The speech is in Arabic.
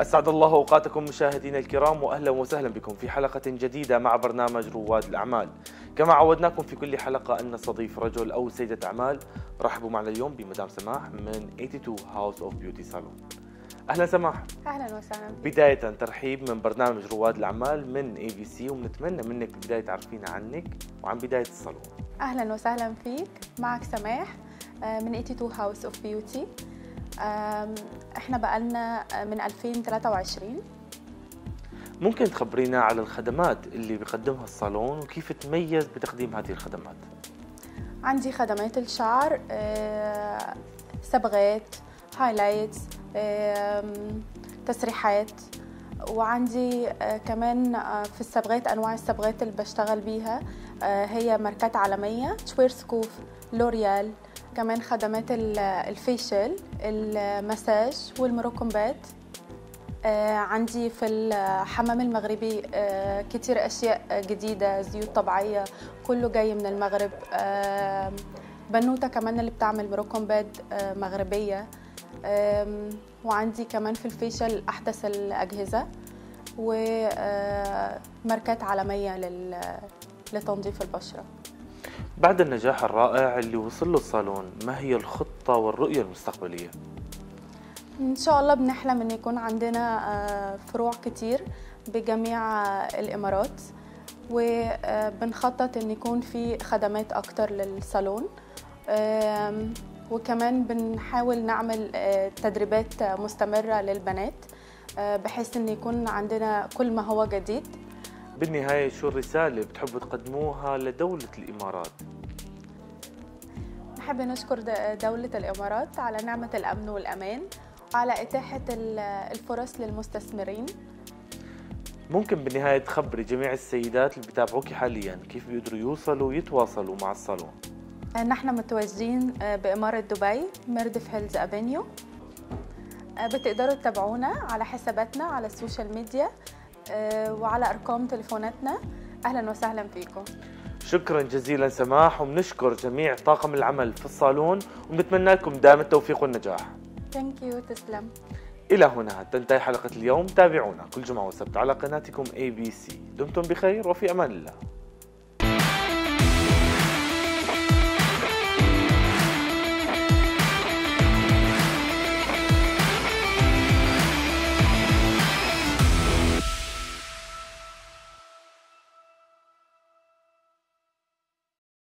أسعد الله أوقاتكم مشاهدينا الكرام، وأهلا وسهلا بكم في حلقة جديدة مع برنامج رواد الأعمال. كما عودناكم في كل حلقة أن نستضيف رجل أو سيدة أعمال. رحبوا معنا اليوم بمدام سماح من 82 House of Beauty Salon. أهلا سماح. أهلا وسهلا. بداية ترحيب من برنامج رواد الأعمال من ABC، وبنتمنى منك بداية تعرفينا عنك وعن بداية الصالون. أهلا وسهلا فيك، معك سماح من 82 House of Beauty. احنا بقالنا من 2023. ممكن تخبرينا على الخدمات اللي بيقدمها الصالون وكيف تميز بتقديم هذه الخدمات؟ عندي خدمات الشعر، صبغات، هايلايتس، تسريحات، وعندي كمان في الصبغات انواع الصبغات اللي بشتغل بيها هي ماركات عالميه، شويرسكوف، لوريال. كمان خدمات الفيشل، المساج والمروكومبات. عندي في الحمام المغربي كتير أشياء جديدة، زيوت طبيعية كله جاي من المغرب. بنوتة كمان اللي بتعمل مروكومبات مغربية. وعندي كمان في الفيشل أحدث الأجهزة، وماركات عالمية لتنظيف البشرة. بعد النجاح الرائع اللي وصل له الصالون، ما هي الخطة والرؤية المستقبلية؟ إن شاء الله بنحلم إن يكون عندنا فروع كتير بجميع الإمارات، وبنخطط إن يكون في خدمات أكتر للصالون، وكمان بنحاول نعمل تدريبات مستمرة للبنات بحيث إن يكون عندنا كل ما هو جديد. بالنهاية شو الرسالة اللي بتحبوا تقدموها لدولة الإمارات؟ نحب نشكر دولة الإمارات على نعمة الأمن والأمان وعلى إتاحة الفرص للمستثمرين. ممكن بالنهاية تخبري جميع السيدات اللي بيتابعوكي حاليا كيف بيقدروا يوصلوا ويتواصلوا مع الصالون؟ نحن متواجدين بإمارة دبي، ميردف هيلز أفينيو. بتقدروا تتابعونا على حساباتنا على السوشيال ميديا وعلى أرقام تليفوناتنا. أهلا وسهلا فيكم. شكرا جزيلا سماح، وبنشكر جميع طاقم العمل في الصالون، وبنتمنى لكم دائما التوفيق والنجاح. ثانك يو، تسلم. إلى هنا تنتهي حلقة اليوم. تابعونا كل جمعة وسبت على قناتكم ABC. دمتم بخير وفي أمان الله.